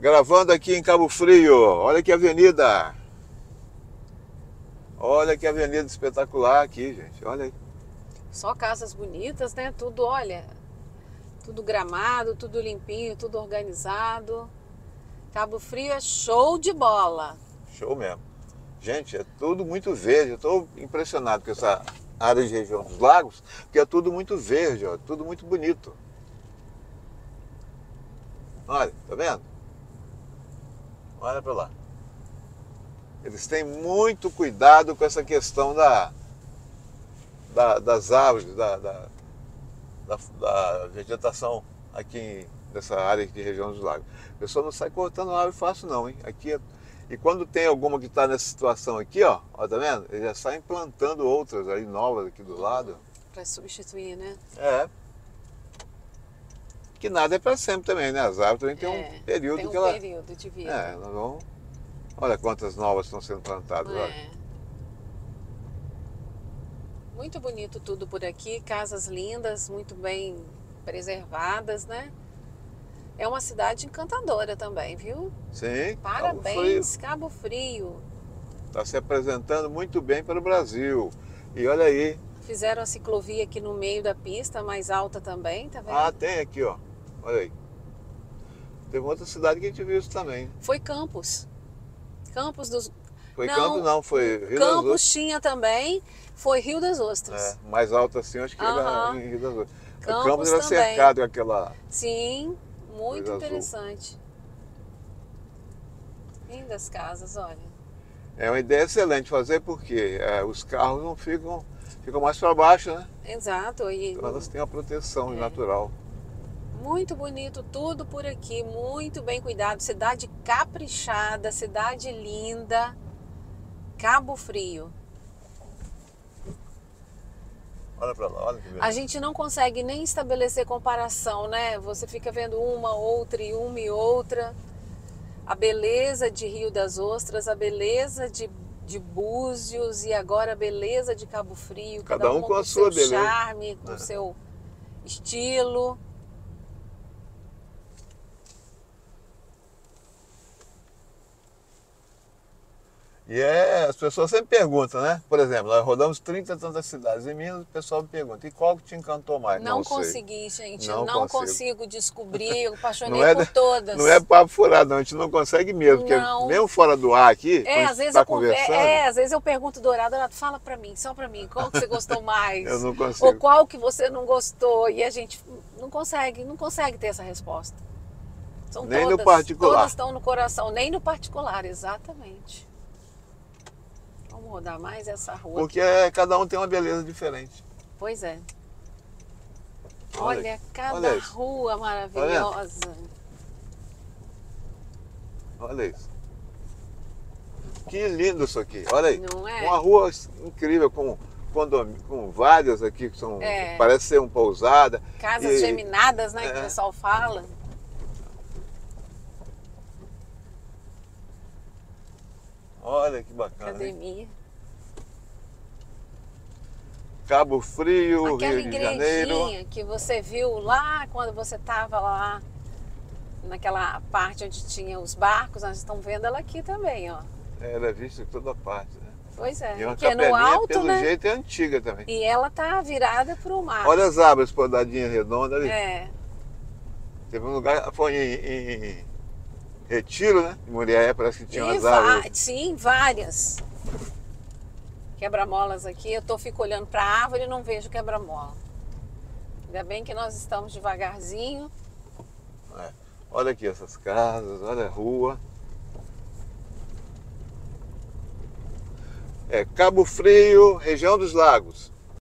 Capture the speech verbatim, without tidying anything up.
Gravando aqui em Cabo Frio. Olha que avenida. Olha que avenida espetacular aqui, gente. Olha aí. Só casas bonitas, né? Tudo, olha, tudo gramado, tudo limpinho, tudo organizado. Cabo Frio é show de bola. Show mesmo. Gente, é tudo muito verde. Eu estou impressionado com essa área de região dos lagos, porque é tudo muito verde, ó, tudo muito bonito. Olha, tá vendo? Olha para lá. Eles têm muito cuidado com essa questão da, da das árvores, da, da, da, da vegetação aqui nessa área de região dos lagos. A pessoa não sai cortando árvore fácil não, hein? Aqui é... E quando tem alguma que está nessa situação aqui, ó, ó, tá vendo? Eles já saem plantando outras aí novas aqui do lado. Para substituir, né? É. Que nada é para sempre também, né? As árvores também tem É, um período tem um que ela... período de vida. É, nós vamos... Olha quantas novas estão sendo plantadas, É. olha. Muito bonito tudo por aqui, casas lindas, muito bem preservadas, né? É uma cidade encantadora também, viu? Sim, Parabéns, Cabo Frio. Está se apresentando muito bem para o Brasil. E olha aí. Fizeram a ciclovia aqui no meio da pista, mais alta também, tá vendo? Ah, tem aqui, ó. Olha aí. Teve outra cidade que a gente viu isso também. Foi Campos. Campos dos... Foi não, Campos não, foi Rio das Campos Ostras. tinha também, foi Rio das Ostras. É, mais alto assim, acho que Aham. era em Rio das Ostras. Campos Campos era também. cercado com aquela... Sim, muito coisa azul. interessante. Lindas casas, olha. É uma ideia excelente fazer porque é, os carros não ficam, ficam mais para baixo, né? Exato. E Então elas têm a proteção É. natural. muito bonito tudo por aqui, muito bem cuidado. Cidade caprichada, cidade linda. Cabo Frio. Olha para lá, olha que beleza. A gente não consegue nem estabelecer comparação, né? Você fica vendo uma, outra e uma e outra. A beleza de Rio das Ostras, a beleza de, de Búzios e agora a beleza de Cabo Frio. Cada um uma com a o sua seu beleza. charme, com o É. seu estilo. E é, as pessoas sempre perguntam, né? Por exemplo, nós rodamos trinta e tantas cidades em Minas, o pessoal me pergunta, e qual que te encantou mais? Não, Não sei. consegui, gente. Não Não, consigo. consigo descobrir. Eu apaixonei Não é, por todas. não é papo furado, não. A gente não consegue mesmo, porque Não. mesmo fora do ar aqui, É, quando às a gente vezes tá eu conver- conversando, é, às vezes eu pergunto Dourado, Dourado, fala pra mim, só pra mim, qual que você gostou mais? eu não consigo. Ou qual que você não gostou? E a gente não consegue, não consegue ter essa resposta. São Nem no todas, particular. Todas estão no coração, nem no particular, exatamente. Vamos rodar mais essa rua. Porque é, cada um tem uma beleza diferente. Pois é. Olha Olha, aí, cada olha isso. rua maravilhosa. Olha isso. Que lindo isso aqui. Olha aí. Não é? Uma rua incrível, com, condomínio, com várias aqui, que são, É. parece ser uma pousada. Casas E- geminadas, né, que é. o pessoal fala. Olha que bacana. Hein? Academia. Cabo Frio, Aquela Rio de Janeiro. igrejinha que você viu lá quando você estava lá naquela parte onde tinha os barcos, nós estamos vendo ela aqui também, ó. Ela é vista em toda parte, né? Pois é, E uma que é no capelinha, alto, pelo né? jeito, é antiga também. E ela tá virada para o mar. Olha as árvores podadinhas redondas ali. É, Teve um lugar, foi em, em Retiro, né? Em Muriaé, parece que tinha e umas va- árvores. sim, várias. Quebra-molas aqui, eu tô fico olhando para a árvore e não vejo quebra-mola. Ainda bem que nós estamos devagarzinho. É. Olha aqui essas casas, olha a rua. É Cabo Frio, região dos lagos.